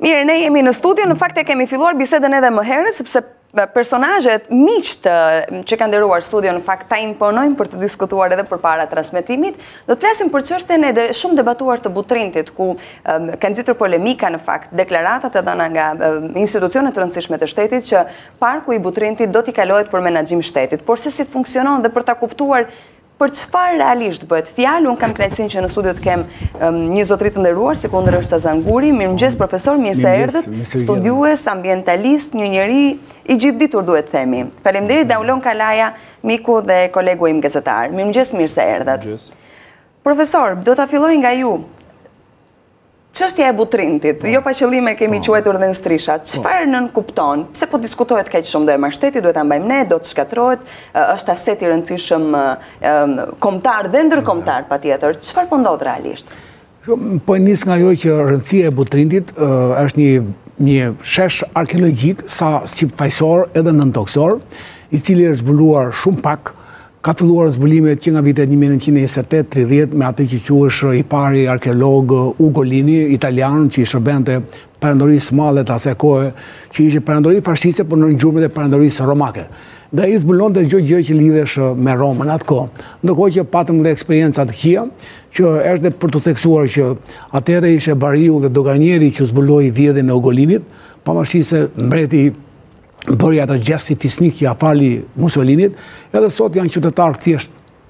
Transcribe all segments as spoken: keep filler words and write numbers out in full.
Mirë, ne jemi në studio, në fakt e kemi filluar bisedën edhe më herët, sepse personazhet miqt që kanë nderuar studio në fakt ta imponojnë për të diskutuar edhe përpara transmetimit. Do të flasim për çështjen e shumë debatuar të Butrintit, ku um, kanë nxitur polemika në fakt, deklaratat e dhëna nga um, institucionet të rëndësishme të shtetit që parku i Butrintit do t'i kalohet për menaxhim shtetit. Por se si funksionon dhe për ta kuptuar për çfarë realisht bëhet fjalë, unë kam kënaqësinë që në studio të kem um, një zotëri të nderuar, si kundërshta Zanguri. Mirëmëngjes profesor, mirë se erdhët. Studiues, ambientalist, një njeri i gjithë ditur duhet të themi. Faleminderit Daulon Kalaja, miku dhe kolegu im gazetar. Mirëmëngjes, mirë se erdhët. Profesor, do ta filloj nga ju. Çështja e Butrintit, jo pa qëllime kemi quajtur dhe në strisha. Çfarë nën kupton? Pse po diskutohet kaq shumë do e marr shteti, duhet ta mbajmë ne, do të shkatërrohet, është aset i rëndësishëm kombëtar dhe ndërkombëtar patjetër. Çfarë po ndodh realisht? Po nis nga ajo që rëndësia e Butrintit është një një shesh arkeologjik sa si fajsor edhe nëntoksor, i cili është zbuluar shumë pak. Ka filluar zbulimet që nga vitet një mijë nëntëqind e njëzet e tetë tridhjetë me atë që quhesh i pari arkeolog Ugo Lini, italian, që i shërbente perandorisë madhe të asaj kohe, që ishte perandori fashiste, por në ngjyrën e perandorisë romake. Dhe ai zbulonte çdo gjë që lidhesh me Romën atë kohë. Ndërkohë që patëm dhe eksperjenca të këqija, që është për të theksuar që atëherë ishte Bariu dhe Doganieri që zbuloi vjedhjen e Ugolinit, pavarësisht se mbreti bëri ato gjest si fisnik që ja fali Mussolinit, edhe sot janë qytetarë thjesht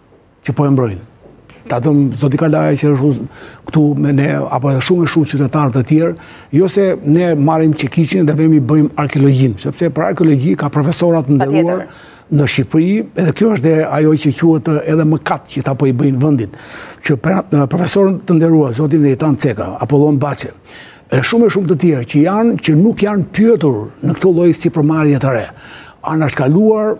që po e mbrojnë. Ta thëmë zoti Kalaja që është këtu me ne, apo edhe shumë e shumë qytetarë të tjerë, jo se ne marrim çekiçin dhe vemi bëjmë arkeologjin, sepse për arkeologji ka profesorat të nderuar në Shqipëri, edhe kjo është ajo që quhet edhe mëkat që ta po i bëjnë vendit, që profesorët të nderuar, zoti Neritan Ceka, Apollon Baçe, e shumë e shumë të tjerë që janë që nuk janë pyetur në këtë lloj sipërmarrje të re. Anashkaluar,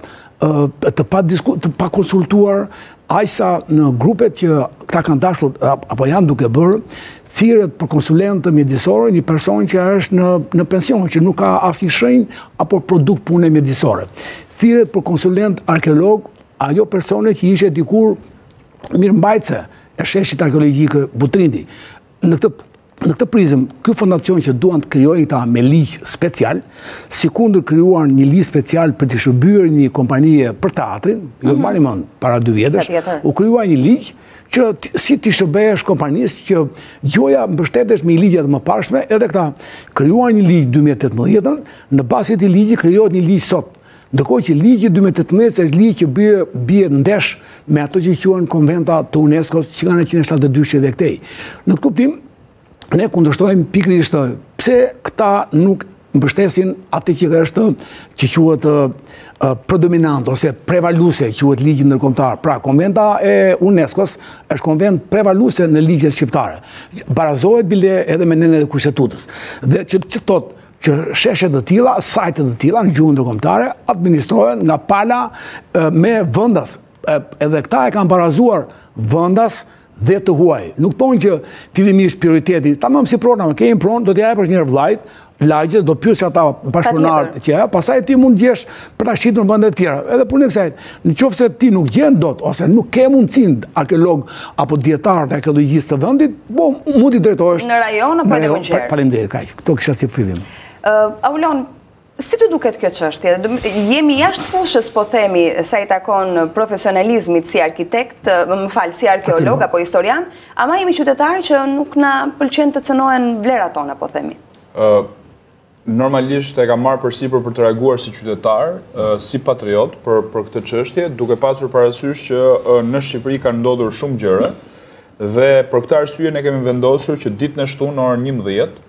të pa disku, të pa konsultuar, ajsa në grupet që këta kanë dashur apo janë duke bërë, thirret për konsulent mjedisore një person që është në në pension, që nuk ka asnjë shenjë apo produkt pune mjedisore. Thirret për konsulent arkeolog ajo persone që ishte dikur mirëmbajtëse e sheshit arkeologjik Butrinti. Në këtë Në këtë prizëm, ky fondacion që duan të krijojnë ta me ligj special, sikundër krijuar një ligj special për të shërbyer një kompanie për teatrin, jo mbani mend, para dy vjetësh, u krijua një ligj që si ti shërbehesh kompanisë që gjoja mbështetesh me ligjet më parshme, edhe këta krijuan një ligj dy mijë e tetëmbëdhjetë, në bazë të këtij ligji krijohet një ligj sot. Ndërkohë që ligji dy mijë e tetëmbëdhjetë është ligj që bie bie ndesh me ato që quhen konventa të UNESCO-s që kanë njëqind e shtatëdhjetë e dy dhe këtej. Në këtë kuptim ne kundërshtojmë pikërisht pse këta nuk mbështesin atë që është që quhet predominant ose prevaluese, quhet ligji ndërkombëtar. Pra, konventa e UNESCO-s është konvent prevaluese në ligjet shqiptare. Barazohet bile edhe me nenën e kushtetutës. Dhe që që thotë që sheshet të tilla, sajtet të tilla në gjuhën ndërkombëtare administrohen nga pala me vendas. Edhe këta e kanë barazuar vendas dhe të huaj. Nuk thonë që fillimisht prioriteti, tamam si program, kemi pronë, do t'ja jepësh një vllajt, lagjes, do pyesësh ata bashkëpunëtarët që ja, pastaj ti mund gjesh për ta shitur në vende të tjera. Edhe punë kësaj, nëse ti nuk gjen dot ose nuk ke mundësinë arkeolog apo dietar të arkeologjisë të vendit, po mund i drejtohesh në rajon apo në Mëngjer. Faleminderit kaq. Kto kisha si fillim. Uh, Aulon, si të duket kjo çështje? Jemi jashtë fushës, po themi, sa i takon profesionalizmit si arkitekt, më fal, si arkeolog apo historian, ama jemi qytetarë që nuk na pëlqen të cënohen vlerat tona, po themi. Uh, normalisht e kam marrë përsipër për të reaguar si qytetar, uh, si patriot për për këtë çështje, duke pasur parasysh që uh, në Shqipëri kanë ndodhur shumë gjëra dhe për këtë arsye ne kemi vendosur që ditën e shtunë në orën njëmbëdhjetë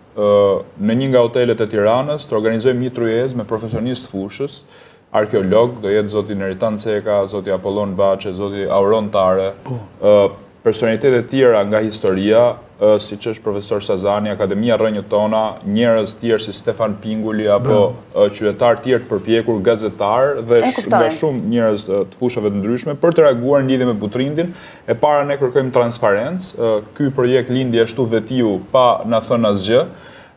në një nga hotelet e Tiranës të organizojmë një tryezë me profesionistë fushës, arkeolog, do jetë zoti Neritan Ceka, zoti Apollon Baçe, zoti Auron Tare, personalitetet tjera nga historia, siç është profesor Sazani, Akademia Rrënjët Tona, njerëz tjerë si Stefan Pinguli apo qytetar tjerë të përpjekur, gazetar dhe nga shumë njerëz të fushave të ndryshme për të reaguar në lidhje me Butrintin. E para ne kërkojmë transparencë. Ky projekt lindi ashtu vetiu pa na thënë asgjë.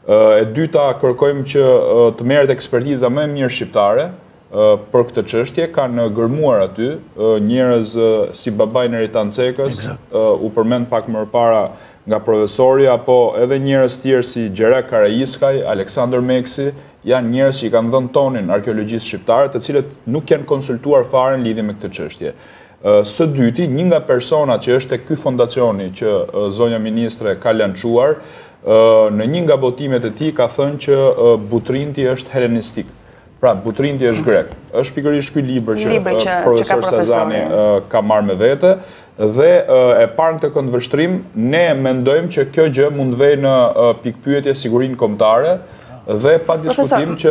E dyta, kërkojmë që të merret ekspertiza më e mirë shqiptare për këtë çështje. Kanë gërmuar aty njerëz si babai Neritan Cekës, u përmend pak më parë nga profesori apo edhe njerëz tjerë si Gjerek Karaiskaj, Aleksandr Meksi, janë njerëz që i kanë dhënë tonin arkeologjisë shqiptare, të cilët nuk janë konsultuar fare në lidhje me këtë çështje. Së dyti, një nga personat që është e ky fondacioni që zonja ministre ka lançuar, në një nga botimet e tij ka thënë që Butrinti është helenistik. Pra, Butrinti është grek. Është pikërisht ky libër që profesor Sazani ka marrë me vete dhe e parë këtë këndvështrim, ne mendojmë që kjo gjë mund vej në pikpyetje sigurinë kombëtare dhe pa diskutim që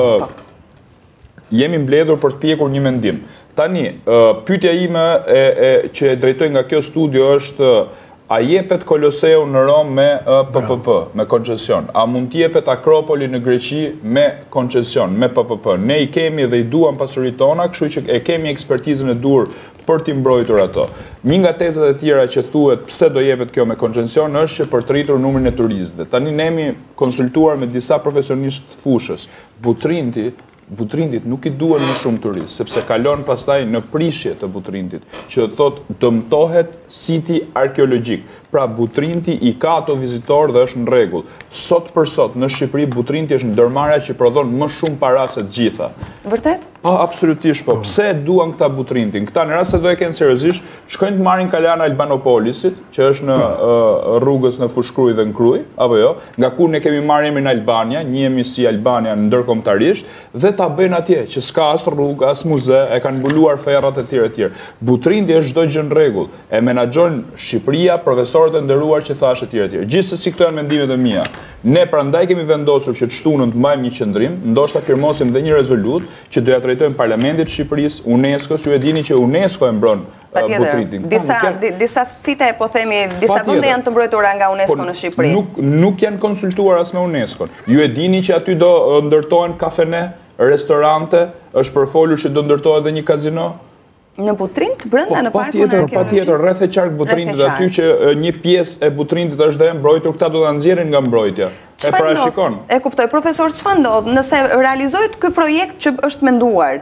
jemi mbledhur për të pjekur një mendim. Tani, pyetja ime që e drejtoj nga kjo studio është: a jepet Koloseu në Rom me P P P, me koncesion? A mund t'jepet Akropoli në Greqi me koncesion, me P P P? Ne i kemi dhe i duam pasuritë tona, kështu që e kemi ekspertizën e dur për t'i mbrojtur ato. Një nga tezat e tjera që thuhet pse do jepet kjo me koncesion është që për të rritur numrin e turistëve. Tani ne jemi konsultuar me disa profesionistë fushës. Butrinti Butrindit nuk i duhen më shumë turistë, sepse kalon pastaj në prishje të Butrintit, që do thotë dëmtohet siti arkeologjik. Pra Butrinti i ka ato vizitorë dhe është në rregull. Sot për sot në Shqipëri Butrinti është ndërmarrja që prodhon më shumë para se të gjitha. Vërtet? Po, absolutisht po. Pse duan këta Butrintin? Këta në rast se do e kenë seriozisht, shkojnë të marrin kalan Albanopolisit, që është në rrugës në Fushkruj dhe në Kruj, apo jo, nga ku ne kemi marrë emrin Albania, njihemi si Albania ndërkombëtarisht, dhe ta bëjnë atje, që s'ka as rrugë, as muze, e kanë mbuluar ferrat e tjera e tjera. Butrinti është çdo gjë në rregull. E menaxhon Shqipëria, profesorët e nderuar që thash e tjera e tjera. Gjithsesi këto janë mendimet e mia. Ne prandaj kemi vendosur që të shtunën të mbajmë një qendrim, ndoshta firmosim dhe një rezolut që do ja trajtojmë Parlamentit të Shqipërisë, UNESCO-s, ju e dini që UNESCO e mbron Butrintin. Disa disa site, po themi, disa vende janë të mbrojtura nga UNESCO në Shqipëri. Nuk nuk janë konsultuar as me UNESCO-n. Ju e dini që aty do ndërtohen kafene, restorante, është përfolur që do ndërtohet edhe një kazino? Në Butrint, brenda në parkun arkeologjik? Pa tjetër, rreth e qark Butrintit, aty që një pjesë e Butrintit është dhe mbrojtur, këta do të nxjerrin nga mbrojtja. E parashikon. E kuptoj, profesor, çfarë ndodh nëse realizohet ky projekt që është menduar?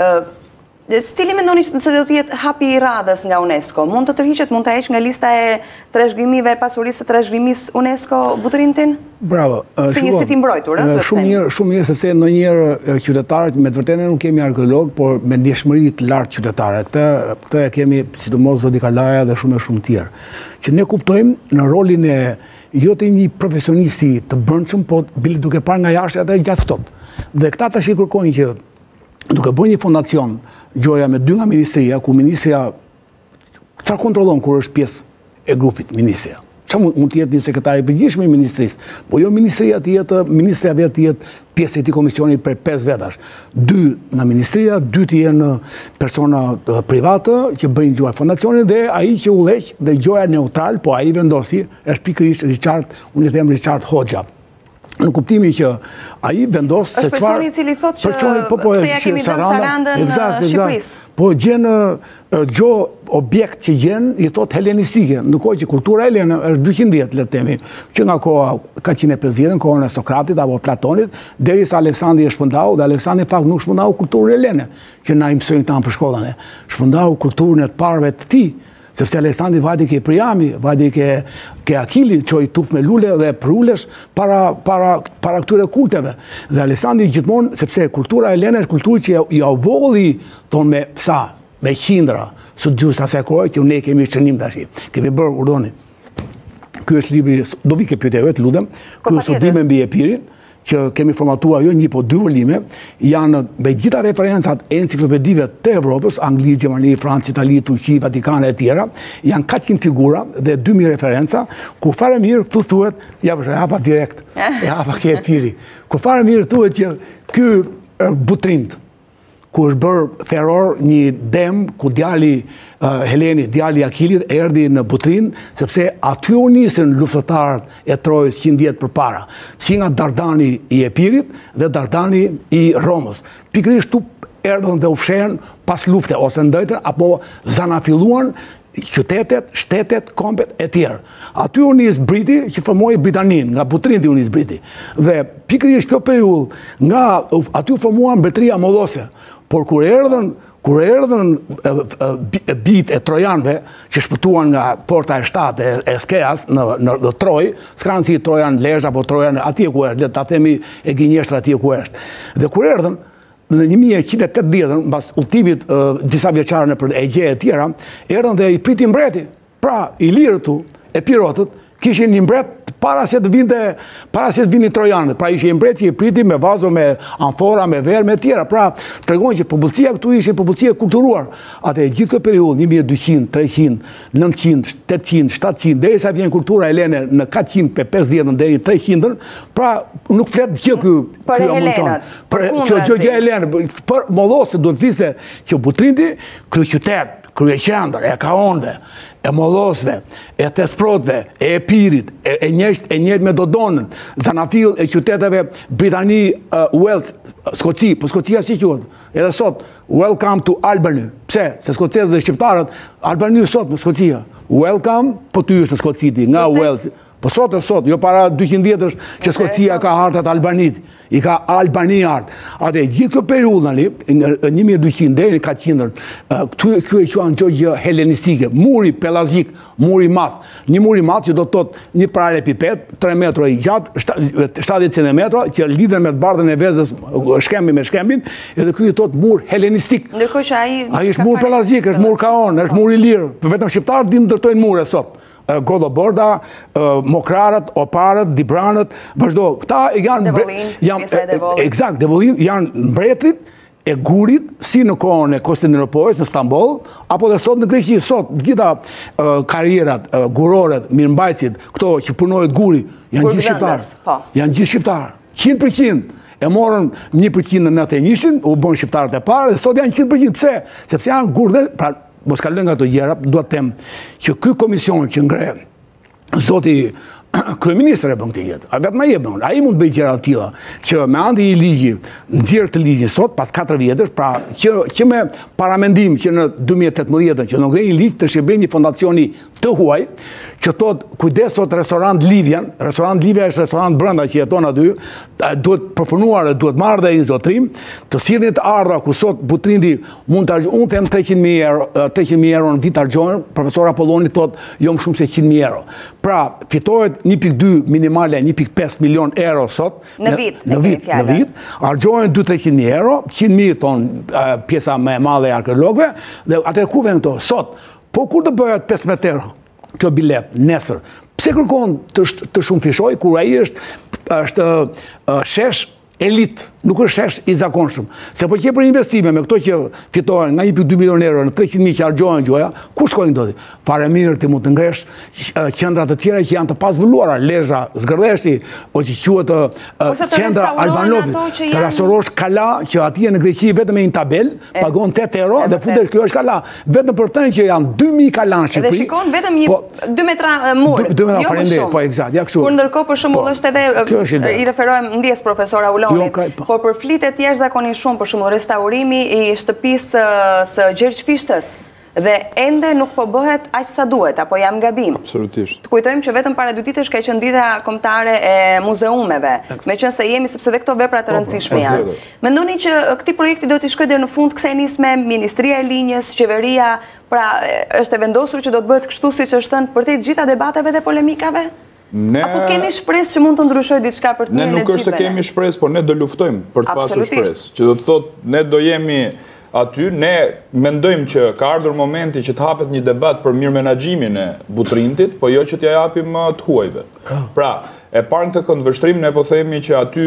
Cili mendoni se do të jetë hapi i radhës nga UNESCO? Mund të tërhiqet, mund të heq nga lista e trashëgimive, pasurisë së trashëgimisë UNESCO Butrintin? Bravo. Si një sit i mbrojtur, ëh? Shumë mirë, shumë mirë, sepse ndonjëherë qytetarët me të vërtetë nuk kemi arkeolog, por me ndjeshmëri të lartë qytetare. Këtë këtë e kemi sidomos Zoti Kalaja dhe shumë e shumë tjerë. Që ne kuptojmë në rolin e jo të një profesionisti të brendshëm, po bile duke parë nga jashtë atë gjatë ftohtë. Dhe këta tash i kërkojnë që duke bërë një fondacion, gjoja me dy nga ministria, ku ministria çfarë kontrollon kur është pjesë e grupit ministria? Çfarë mund të jetë një sekretar i përgjithshëm i ministrisë, po jo ministria të jetë, ministria vetë të jetë pjesë e këtij komisioni për pesë vetash. Dy nga ministria, dy të jenë persona private që bëjnë gjoja fondacionit dhe ai që udhëheq dhe gjoja neutral, po ai vendosi është pikërisht Richard, unë i them Richard Hoxha. Në kuptimi që ai vendos se çfarë... Është personi i cili thotë që pse ja kemi dhënë Sarandën në Shqipërisë. Po gjen gjo objekt që gjen i thotë helenistike, ndërkohë që kultura helene është dyqind vjet, le të themi, që nga koha ka njëqind e pesëdhjetë, në kohën e Sokratit apo Platonit, derisa Aleksandri e shpërndau, dhe Aleksandri fakt nuk shpërndau kulturën helene, që na i mësojnë tanë për shkollën e. Shpërndau kulturën e të parëve të tij. Sepse Aleksandri vajti ke Priami, vajti ke, ke Akili, që i tuf me lule dhe prulesh para, para, para këtyre kulteve. Dhe Aleksandri gjithmonë, sepse kultura helene është kulturë që i avogli, thonë me sa, me qindra, së dy sa sekorë, që ne kemi shënim tash. Kemi bërë urdhoni. Ky është libri, do vi ke pyetje vetë, lutem. Ky është studimi mbi Epirin, që kemi formatuar jo një po dy volime, janë me gjitha referencat enciklopedive të Evropës, Angli, Gjermani, Francë, Itali, Turqi, Vatikane e tjera, janë katëqind figura dhe dy mijë referenca, ku fare mirë këtu thuhet, ja përshë, hapa direkt, e hapa ke Epiri, ku fare mirë thuhet që ky Butrint, ku është bërë feror një dem, ku djali uh, Heleni, djali Akilit, erdhi në Butrin, sepse aty u nisën luftëtarët e Trojës qind vjet përpara, si nga Dardani i Epirit dhe Dardani i Romës. Pikërisht tu erdhën dhe u fshehën pas lufte, ose ndëjtën, apo zanafilluan qytetet, shtetet, kombet e tjerë. Aty u nis Briti që formoi Britanin, nga Butrinti u nis Briti. Dhe pikërisht kjo periudhë, nga aty u formuan mbretëria mollose. Por kur erdhën, kur erdhën bijtë e trojanëve që shpëtuan nga porta e shtatë e Skeas në në Trojë, s'kan si Trojan Lezhë apo Trojan atje ku është, le ta themi e Gënjeshtra atje ku është. Dhe kur erdhën në një mijë e njëqind e tetëdhjetë, mbas udhëtimit disa vjeçare nëpër Egje e tjera, erdhën dhe i priti mbreti. Pra, i lirë tu, e pirotët, kishin një mbret para se të vinte, para se të vinin trojanët. Pra ishin mbret që i priti me vazo, me amfora, me verë, me tjera. Pra, tregon që popullsia këtu ishin popullsia kulturuar. Atë gjithë këtë periudhë, një mijë e dyqind, treqind, nëntëqind, tetëqind, shtatëqind, derisa vjen kultura helene në katëqind e pesëdhjetë deri në treqind, pra nuk flet gjë ky për helenat. Për kjo gjë helene, për mollosë duhet të thise që Butrindi, kryeqytet, kryeqendër e Kaonëve, e Mollosëve, e Tesprotëve, e Epirit, e njësht e njët me Dodonën, zanafill e qyteteve Britani, Wales, Skoci, po Skocia si quhet, edhe sot, welcome to Albany. Pse? Se skocezët dhe shqiptarët, Albany sot në Skocia. Welcome, po ty është në Skociti, nga Wales. Po sot e sot, jo para dyqind vjetësh që Skocia ka hartat Albanit, i ka Albani art. Atë gjithë kjo periudhë në një mijë e dyqind deri në katëqind, këtu kjo e quajnë çdo gjë helenistike, muri pelazik, muri madh. Një muri madh që do të thotë një paralelepiped, tre metra i gjatë, shtatëdhjetë centimetra, që lidhen me të bardhën e vezës, shkembi me shkembin, edhe ky i thotë mur helenistik. Ndërkohë që ai ai është mur pelazik, është mur kaon, është mur i lirë. Vetëm shqiptarët dinë ndërtojnë mure sot. Godoborda, Mokrarët, Oparët, Dibranët, vazhdo. Këta janë... Eksakt, Devollin janë mbretrit e Gurit, si në kohën e Konstantinopolës në Stamboll, apo dhe sot në Greqi. Sot, gjitha karrierat, guroret, mirëmbajtësit, këto që punojët Guri, janë gjithë shqiptarë. Janë gjithë shqiptarë. qind për qind. E morën një për qind në natë e njëshin, u bën shqiptarët e parë, dhe sot janë qind për qind. Pse? Sepse janë gurë dhe... Mos kalojnë nga ato gjëra, duhet të them që ky komision që ngre zoti kryeministri e bën këtë gjë. A vetëm ai e bën. Ai mund të bëjë gjëra të tilla që me anë i ligji, nxjerr të ligjit sot pas katër vjetësh, pra që që me paramendim që në dy mijë e tetëmbëdhjetë që do ngrej një ligj të shërbejë një fondacioni të huaj, që thot kujdes sot restorant Livian, restorant Livia është restorant brenda që jeton aty, duhet përpunuar, duhet marrë dhe një zotrim, të sillni të ardhra ku sot Butrindi mund të argjojë, unë them treqind mijë euro, treqind mijë euro në vit argjojnë, profesor Apolloni thot jo më shumë se qind mijë euro. Pra, fitohet një pikë dy minimale, një pikë pesë milion euro sot në vit, në vit, në vit, argjojnë dy treqind mijë euro, qind mijë ton pjesa më e madhe e arkeologëve, dhe atë ku vjen këto sot. Po kur të bëhet pesëmbëdhjetë euro kjo bilet nesër? Pse kërkon të, të shumë fishoj kur ai është është uh, shesh elit, nuk është shesh i zakonshëm. Se po që për investime me këto që fitohen nga një pikë dy milion euro në treqind mijë që argjohen gjoja, ku shkojnë doti? Fare mirë ti mund të ngresh qendra të tjera që janë të pazbuluara, Lezhra, Zgërdheshti, o që quhet qendra Albanovi, të rastorosh Kala, që atje në Greqi vetëm me një tabel, pagon tetë euro dhe futesh kjo është Kala. Vetëm për të që janë dy mijë Kala në Shqipëri. Dhe shikon vetëm një dy metra mur. dy metra faleminderit, po eksakt, ja kështu. Kur ndërkohë për shembull është edhe i referohem ndjes profesor Aulonit, por përflitet jashtëzakonisht shumë, për shembull restaurimi i shtëpisë së Gjergj Fishtës, dhe ende nuk po bëhet aq sa duhet, apo jam gabim? Absolutisht. Të kujtojmë që vetëm para dy ditësh ka qenë dita kombëtare e muzeumeve, meqense jemi sepse dhe këto vepra të rëndësishme janë. Mendoni që këtij projekti do të shkojë deri në fund, kësaj nisme, Ministria e Linjës, qeveria, pra është e vendosur që do të bëhet kështu siç është thënë përtej të gjitha debateve dhe polemikave? Ne... Apo kemi shpresë që mund të ndryshojë diçka për të mirën e gjithëve? Ne nuk është se kemi shpresë, por ne do luftojmë për të pasur shpresë. Që do të thotë, ne do jemi aty, ne mendojmë që ka ardhur momenti që të hapet një debat për mirë menaxhimin e Butrindit, po jo që t'ja japim të huajve. Pra, e parë në këtë këndvështrim, ne po themi që aty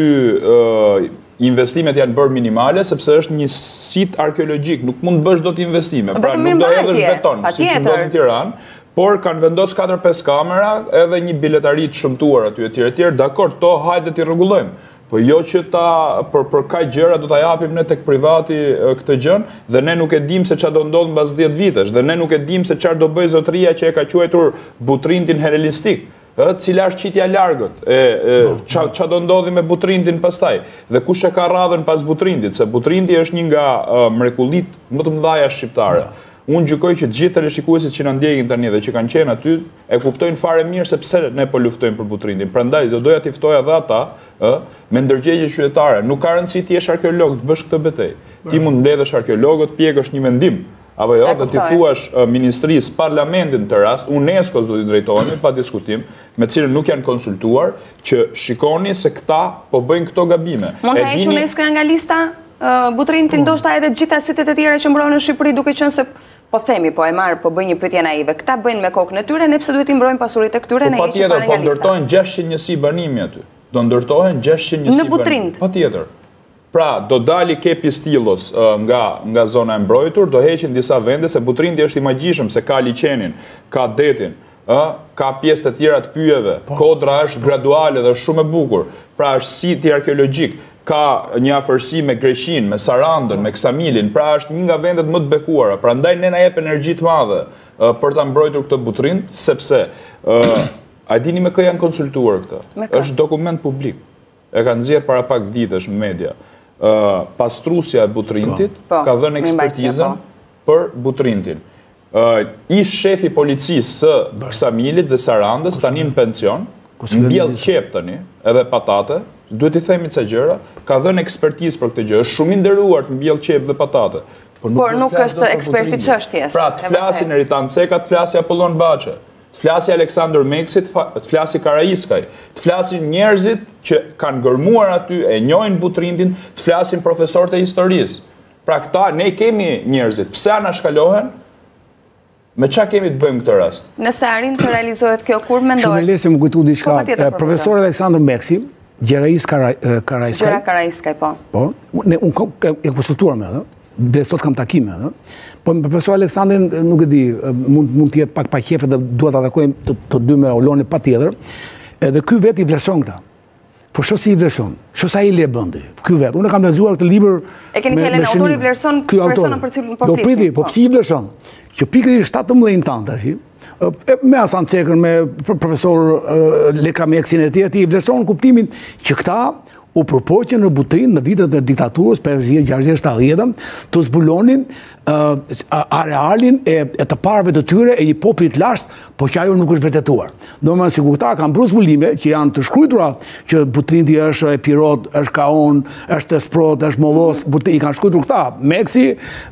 uh, investimet janë bërë minimale, sepse është një sit arkeologjik, nuk mund të bësh dot investime. Pra, nuk do hedhësh beton, siç ndodh në Tiranë. Por kanë vendos katër pesë kamera edhe një biletari të shëmtuar aty etj etj. Dakor, to hajde t'i rregullojmë. Po jo që ta për për kaq gjëra do ta japim ne tek privati këtë gjën dhe ne nuk e dim se çfarë do ndodh mbas dhjetë vitesh dhe ne nuk e dim se çfarë do bëj zotëria që e ka quajtur Butrindin helenistik. Ë, cila është qitja largët, e çfarë do ndodhi me Butrindin pastaj dhe kush e ka radhën pas Butrindit, se Butrindi është një nga mrekullitë më të mëdha shqiptare. Unë gjykoj që të gjithë teleshikuesit që na ndjekin tani dhe që kanë qenë aty e kuptojnë fare mirë se pse ne po luftojmë për Butrindin. Prandaj do doja t'i ftoja edhe ata, ë, me ndërgjegje qytetare. Nuk ka rëndësi ti jesh arkeolog të bësh këtë betejë. Ti mund mbledhësh arkeologët, pjekësh një mendim, apo jo, dhe ti thuash ministrisë, parlamentin të rast, UNESCO-s do t'i drejtohemi pa diskutim, me cilën nuk janë konsultuar, që shikoni se këta po bëjnë këto gabime. Mund të heqë UNESCO nga lista Butrindin, ndoshta edhe të gjitha sitet e tjera që mbrohen në Shqipëri, duke qenë se po themi, po e marë, po bëj një pyetje naive. Këta bëjnë me kokën e tyre, ne pse duhet i mbrojmë pasuritë e këtyre, ne heqim fare nga lista. Po ndërtohen gjashtëqind njësi banimi aty. Do ndërtohen gjashtëqind njësi banimi. Në Butrind. Patjetër. Pra, do dali kepi Stillos nga nga zona e mbrojtur, do heqin disa vende se Butrindi është i magjishëm se ka liçenin, ka detin, ë, ka pjesë të tjera të pyjeve. Kodra është graduale dhe shumë e bukur. Pra, është siti arkeologjik. Ka një afërsi me Greqin, me Sarandën, me Ksamilin, pra është një nga vendet më të bekuara. Pra ndaj ne na jep energji të madhe për ta mbrojtur këtë Butrind, sepse a dini me kë janë konsultuar këtë? Është dokument publik. E kanë nxjerrë para pak ditësh në media. Pastrusja e Butrindit ka dhënë ekspertizën për Butrindin. Ish shefi policisë së Ksamilit dhe Sarandës tani në pension, mbjell qep tani, edhe patate, duhet i themi ca gjëra, ka dhënë ekspertizë për këtë gjë, është shumë i nderuar të mbjell qep dhe patate. Por nuk është eksperti çështjes. Pra, të flasin Eritan Ceka, të flasi Apollon Baçe, të flasi Aleksandër Meksi, të flasi Karaiskaj, të flasin njerëzit që kanë gërmuar aty, e njohin Butrindin, të flasin profesorët e historisë. Pra këta, ne kemi njerëzit, pse ana shkalohen? Me qa kemi të bëjmë këtë rast? Nëse arrin të realizohet kjo, kur mendoj? Shumë e lesi më kujtu diçka. Profesor Aleksandër Meksi, Gjerais Karaiskaj. Gjera Karaiskaj, po. Po, unë e konsultuar me dhe, dhe sot kam takime dhe. Po, profesor Aleksandrin nuk e di, mund t'je pak pa qefe dhe duhet të takojmë të dy me Oloni pa tjetër, edhe ky vet i vlerëson këta. Po sho si i vlerëson, sho sa i le bëndi, ky vet. Unë kam lexuar këtë libër. E keni kelen autori vlerëson personën për cilën po flisni. Do priti, po pse i vlerëson? Që pikërisht shtatëmbëdhjetë tanë tash, me Hasan Cekën, me profesor Leka Meksin e tjerë, i vlerëson kuptimin që këta u përpoqen në Butrind në vitet e diktaturës për gjashtëdhjetë shtatëdhjetë të zbulonin arealin e të parëve të tyre e një popullit lashtë, po që ajo nuk është vërtetuar. Domethënë sikur këta kanë bërë zbulime që janë të shkruara që Butrindi është Epirot, është Kaon, është Sprot, është Mollos, i kanë shkruar këta, Meksi,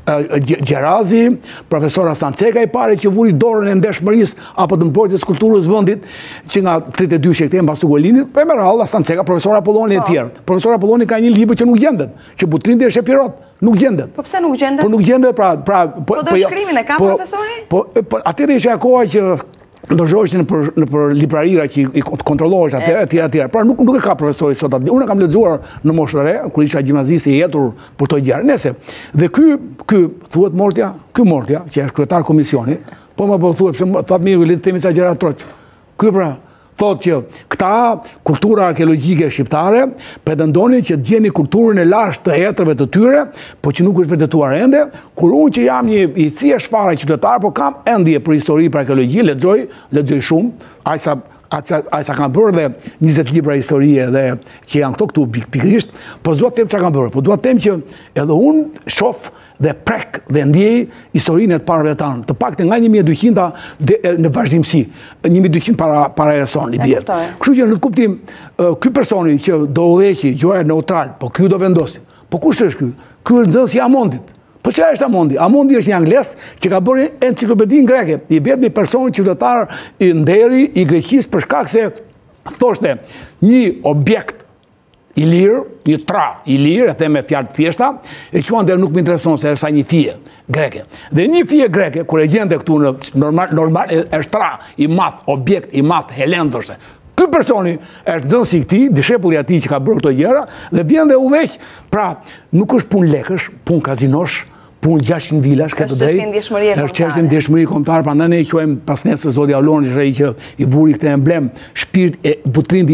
Gjerazi, profesor Hasan Ceka i pari që vuri dorën e ndeshmërisë apo të mbrojtjes kulturës vendit që nga tridhjetë e dy shekte mbas Ugolinit, për me radhë Hasan Ceka, profesor Apolloni e tjerë. Profesor Apolloni ka një libër që nuk gjendet, që Butrindi është Epirot, nuk gjendet. Po pse nuk gjendet? Po nuk gjendet, pra... Po do shkrimin e ka, profesori? Po atëre ishe akoha që ndërgjoheshin në për librarira që i kontrollohesht atëre, atëre, atëre. Pra nuk e ka profesori sot atë. Unë kam lexuar në moshë re, kur isha gjimnazist i jetur për të gjarë. Nese, dhe ky, ky, thuhet Mortja, ky Mortja, që është kryetar komisioni, po më po thuhet, thatë mirë, le të themi sa gjëra troq. Ky pra, thot që këta kultura arkeologjike shqiptare pretendonin që të gjeni kulturën e lashtë të hetrëve të tyre, po që nuk është vërtetuar ende, kur unë që jam një i thjesht fare qytetar, po kam endje për histori, për arkeologji, lexoj, lexoj shumë, aq sa aq sa kanë bërë dhe njëzet libra historie dhe që janë këto këtu pikërisht, po s'dua të them çka kanë bërë, po dua të them që edhe unë shoh dhe prek dhe ndjej historinë e të parëve tanë, të pakte nga një mijë e dyqind në vazhdimsi, një mijë e dyqind para para Erasoni bie. Kështu që në të kuptim, ky personi që do udhëheqi gjuhë neutral, po ky do vendosi. Po kush është ky? Ky është nxënësi i Amondit. Po çfarë është Amondi? Amondi është një anglez që ka bërë enciklopedinë greke. I bëhet një person qytetar i nderi i Greqisë për shkak se thoshte një objekt i lirë, një tra i lirë, e them me fjalë të thjeshta, e quante nuk më intereson se është një fije greke. Dhe një fije greke, kur e gjente këtu në normal, normal është tra i madh, objekt i madh helendose. Ky personi është nxënësi i këtij, dishepulli i atij që ka bërë këto gjëra dhe vjen dhe udhëheq. Pra, nuk është punë lekësh, punë kazinosh, punë gjashtë vilash këtë drejt. Është ndjeshmëri kombëtare. Është çështje ndjeshmëri kombëtare, prandaj ne i quajmë pas nesër zoti Auloni, që i vuri këtë emblem, shpirt e Butrindi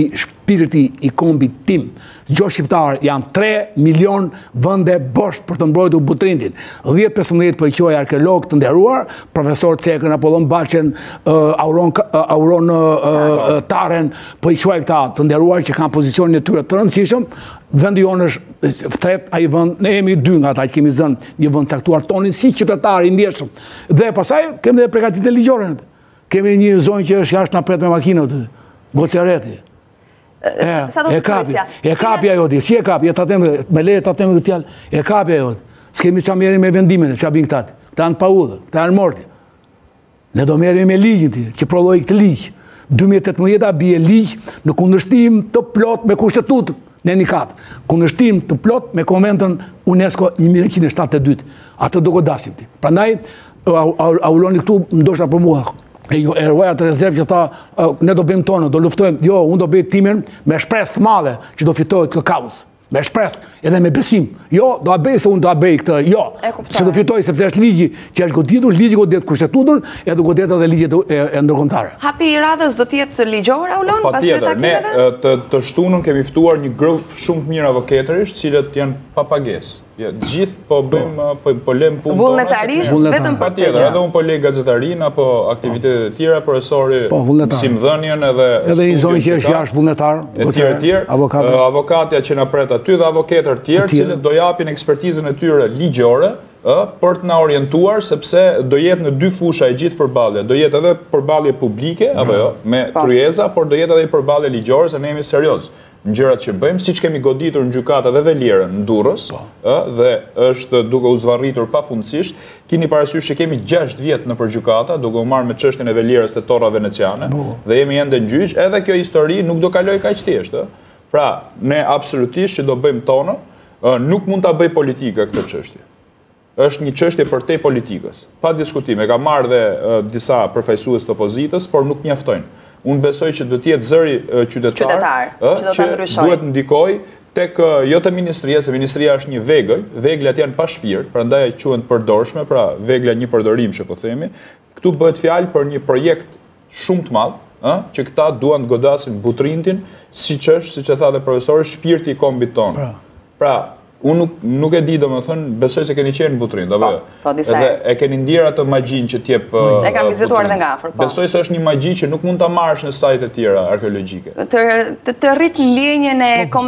shpirti i kombit tim. Gjo shqiptar janë tre milion vende bosh për të mbrojtur Butrindin. dhjetë pesëmbëdhjetë po i quaj arkeolog të nderuar, profesor Cekën, Apollon Baçen, Auron Auron Taren, po i quaj këta të nderuar që kanë pozicionin e tyre të rëndësishëm. Vendi jonë është thret, ai vend, ne jemi dy nga ata që kemi zënë një vend caktuar tonin si qytetar i ndjeshëm. Dhe pastaj kemi edhe përgatitje ligjore. Kemi një zonë që është jashtë na pret me makinat, Gocereti. E kapi, e kapi ajo ti, si e kapi, e ta them, me leje ta them këtë fjalë, e kapi ajo. S'kemi çfarë merrem me vendimin, çfarë bin këta. Këta janë pa udhë, këta janë morti. Ne do merrem me ligjin ti, që prodhoi këtë ligj. dy mijë e tetëmbëdhjetë bie ligj në kundërshtim të plot me kushtetutën në nikat. Kundërshtim të plot me konventën UNESCO një mijë nëntëqind e shtatëdhjetë e dytë. Atë do godasim ti. Prandaj auloni këtu ndoshta për mua. E ruaja të rezervë që ta, ne do bëjmë tonë, do luftojmë, jo, unë do bëjmë timen me shpresë të madhe që do fitohet këtë kaos. Me shpresë, edhe me besim. Jo, do a bëj se unë do a bëj këtë, jo. Që do fitoj, sepse është ligji që është goditur, ligji godet kushtetutën, edhe godet edhe ligjet e ndërkombëtare. Hapi i radhës do tjetë ligjor, Aulon? Patjetër, ne të shtunën kemi ftuar një grup shumë të mirë avokatërish, cilët janë pa pagesë. Gjithë po bëjmë, po lem punë tonë. Vullnetarisht, vetëm për të gjë. Edhe unë po lej gazetarin, apo aktivitetet e tjera, profesori mësimdhënien edhe edhe një zonë që është jashtë vullnetar, e tjerë e tjerë, avokatja që na pret aty dhe avokatër tjerë, cilët do japin ekspertizën e tyre ligjore, për të na orientuar, sepse do jetë në dy fusha e gjithë përballje. Do jetë edhe përballje publike, apo jo, me kryeza, por do jetë edhe përballje ligjore, se ne jemi serioz në gjërat që bëjmë, siç kemi goditur në gjykatë dhe velierën në Durrës, dhe është duke u zvarritur pafundësisht. Keni parasysh që kemi gjashtë vjet nëpër gjykata, duke u marrë me çështjen e velierës te torra veneciane, dhe jemi ende në gjyq, edhe kjo histori nuk do kaloj kaq thjesht, ë. Pra, ne absolutisht që do bëjmë tonë, nuk mund ta bëj politika këtë çështje. Është një çështje përtej politikës. Pa diskutim, e ka marrë dhe disa përfaqësues të opozitës, por nuk mjaftojnë. Unë besoj që do t'jetë zëri qytetar, që duhet ndikoj tek jo të ministria, se ministria është një vegël, veglat janë pa shpirt, prandaj quhen të përdorshme, pra vegla një përdorim që po themi. Këtu bëhet fjalë për një projekt shumë të madh, që këta duan të godasin Butrindin, siç është, siç e tha dhe profesori, shpirti i kombit tonë. Pra, unë nuk e di, do më thënë, besoj se keni qenë në Butrind, apo jo? Po, disa. Edhe e keni ndjerë atë magjin që t'jep Butrind. E kam vizituar dhe nga afër, po. Besoj se është një magji që nuk mund ta marrësh në sajte të tjera arkeologjike. Të rrit ndjenjen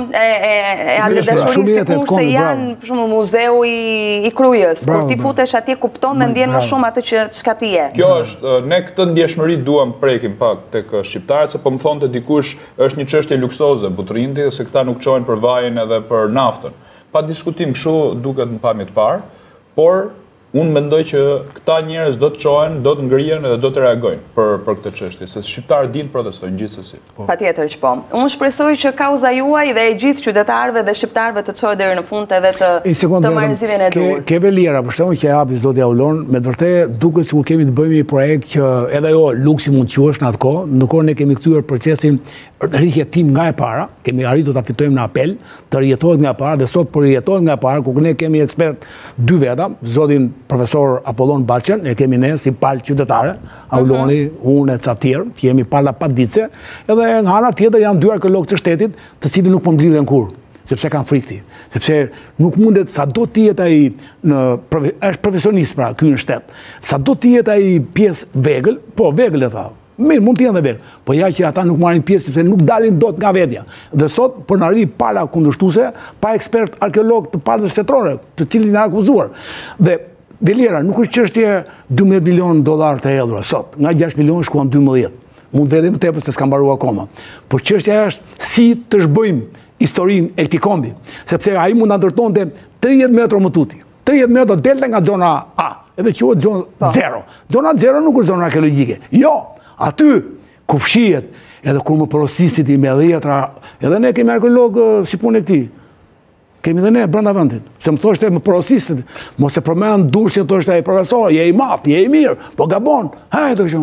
e aldëdashurisë sikur se janë, për shembull, muzeu i Krujës. Kur ti futesh atje kupton dhe ndjen më shumë atë që çka ti je. Kjo është, ne këtë ndjeshmëri duam prekim pak tek shqiptarët, se po më thonte dikush është një çështje luksoze Butrindi, se këta nuk çojnë për vajin edhe për naftën. Pa diskutim kështu duket në pamje të parë, por unë mendoj që këta njerëz do të çohen, do të ngrihen dhe do të reagojnë për për këtë çështje, se shqiptarët dinë protestojnë gjithsesi. Patjetër që po. Unë shpresoj që kauza juaj dhe e gjithë qytetarëve dhe shqiptarëve të çohet deri në fund edhe të të marrë zgjidhjen e duhur. Ke veliera, për shkakun që hapi zoti Aulon, me të vërtetë duket sikur kemi të bëjmë një projekt që edhe ajo luksi mund të quhesh në atë kohë, ndërkohë ne kemi kthyer procesin rrjetim nga e para, kemi arritur ta fitojmë në apel, të rjetohet nga e para dhe sot po rjetohet nga e para, ku ne kemi ekspert dy veta, zotin profesor Apollon Baçen, e kemi ne si palë qytetare, Auloni, unë e ca tjerë, që jemi pala paditse, edhe nga ana tjetër janë dy arkeologë të shtetit, të cilët nuk po mblidhen kurrë, sepse kanë frikë, sepse nuk mundet sa do të jetë ai në është profesionist pra ky në shtet, sa do të jetë ai pjesë vegël, po vegël e tha. Mirë, mund të jenë dhe vegël, po ja që ata nuk marrin pjesë sepse nuk dalin dot nga vetja. Dhe sot po na rri pala kundërshtuese, pa ekspert arkeolog të palëve shtetërore, të cilin janë akuzuar. Dhe veliera nuk është çështje dymbëdhjetë milion dollar të hedhura sot, nga gjashtë milion shkuan dymbëdhjetë. Mund vetë më tepër se s'ka mbaruar akoma. Por çështja është si të zhbëjmë historinë e këtij kombi, sepse ai mund ta ndërtonte tridhjetë metra më tuti. tridhjetë metra delte nga zona A, edhe quhet zonë zero. Zona zero nuk është zona arkeologjike. Jo, aty ku fshihet, edhe kur më porosisit i me dhjetra, edhe ne kemi arkeolog si punë e këtij. Kemi dhe ne brenda vendit. Se më thoshte më porosisit, mos e përmend Durrësin, thoshte ai profesor, je i madh, je i mirë, po gabon. Hajde të qenë.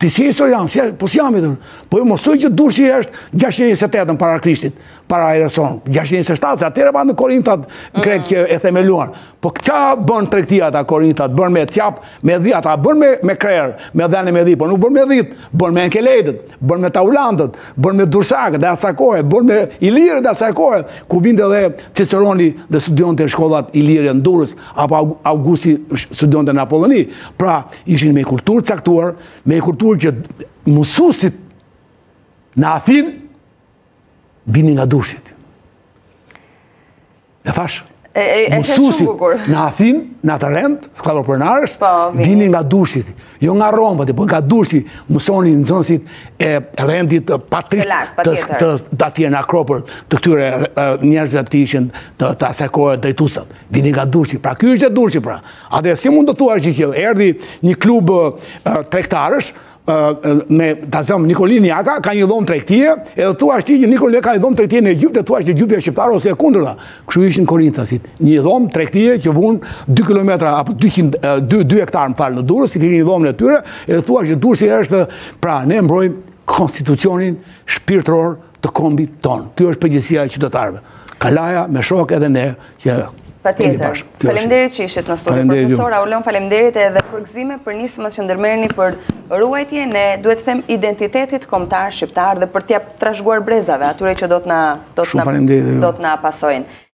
Ti si historian, si, po si jam i dhur. Po ju mosoj që Durrësi është gjashtëqind e njëzet e tetën para Krishtit, para Ereson, gjashtëqind e njëzet e shtatë, se atëherë pa në Korintat grek që e themeluan. Po qa bën tregtia ata Korintat, bën me qap, me dhi, ata bën me, me krerë, me dhene me dhi, po nuk bën me dhit, bën me enkeletët, bën me taulantët, bën me dursakët dhe asaj kohe, bën me ilirët dhe asaj kohe, ku vinte edhe Ciceroni dhe studionte shkollat ilirë në Durrës, apo Augusti studionte në Apolloni. Pra, ishin me kulturë caktuar, me kulturë që mësusit në Athinë bini nga Durrësit. E thash, mësusit në Athinë, në atë rend, skuadrë pronarës, bini nga Durrësit. Jo nga Roma, po nga Durrësi mësoni nxënësit e rendit patrisht të atje në Akropër, të këtyre njerëzve të ishin të asaj kohe drejtuesat. Bini nga Durrësi. Pra ky është e Durrësi pra. A dhe si mund të thuar që kjo erdhi një klub tregtarësh me ta zëm Nikolin Jaka ka një dhomë tregtie, edhe thua ti që Nikolin ka një dhomë tregtie në Egjipt, thua që Egypti është shqiptar ose e kundërta. Kështu ishin Korinthasit. Një dhomë tregtie që vun dy kilometra apo dy hektar më fal në Durrës, që keni një dhomë në tyre, edhe thua që Durrësi është, pra ne mbrojmë konstitucionin shpirtëror të kombit ton. Kjo është përgjegjësia e qytetarëve. Kalaja me shok edhe ne që Patjetër. Faleminderit që ishit në studio, profesor Aulon, faleminderit edhe për gëzime, për nismës që ndërmerrni për ruajtje ne duhet të them identitetit kombëtar shqiptar dhe për t'ia trashëguar brezave, atyre që do të na do të na do të na pasojnë.